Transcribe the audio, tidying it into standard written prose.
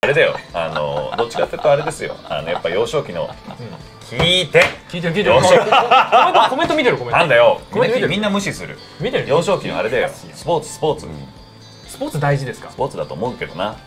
あれだよ、どっちかっていうとあれですよ、やっぱ幼少期の、聞いてコメント見てる。 なんだよ、 コメント見てる。 みんな無視する。 見てる。 幼少期のあれだよ、スポーツ。 スポーツ大事ですか？ スポーツだと思うけどな。